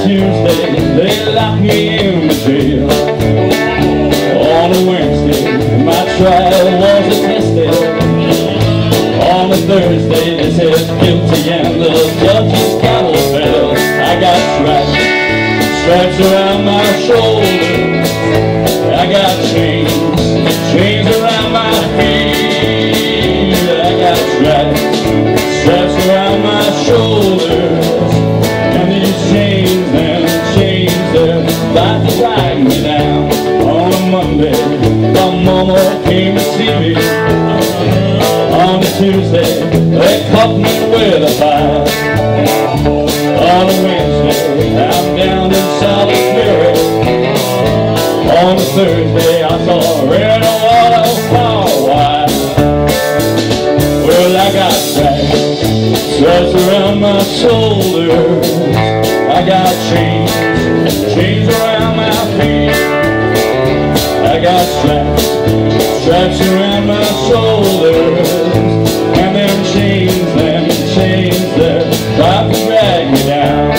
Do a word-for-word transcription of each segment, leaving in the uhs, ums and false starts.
Tuesday, they locked me in the jail. On a Wednesday, my trial was attested. On a Thursday, they said guilty and the judge's gavel fell. I got stripes, stripes around my shoulders. I got chains, chains around my feet. I got stripes, stripes around my shoulders. And these chains and chains, they're about to drag me down. On a Monday, my mama came to see me. On a Tuesday, they caught me with a fire. On a Wednesday, I'm down in Salisbury. On a Thursday, I saw red water for a while. Well, I got stripes, stripes around my shoulders. I got chains, chains around my feet. I got stripes, stripes around my shoulders. And them chains, them chains, they're about to drag me down.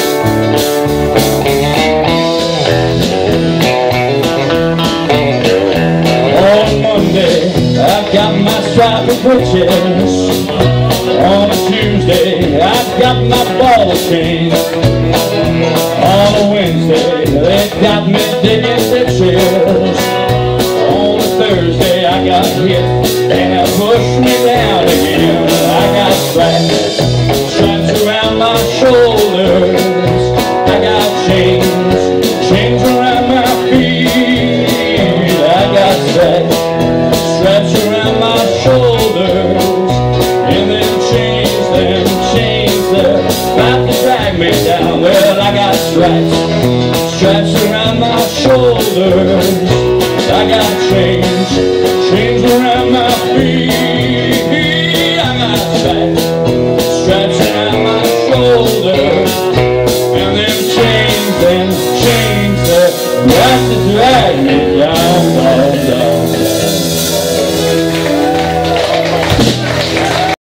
On Monday, I've got my striped breeches. On a Tuesday, I've got my ball chain. On a Wednesday, they got me digging ditches. On a Thursday, I got hit and it pushed me down again. I got stripes, stripes around my shoulders. I got chains, chains around my feet. I got stripes, stripes around my shoulders. And them chains, them chains, they're about to drag me down. Well, I got stripes, stripes around my shoulders. I got chains, chains around my feet. I got stripes, stripes around my shoulders. And them chains, them chains, they're about to drag me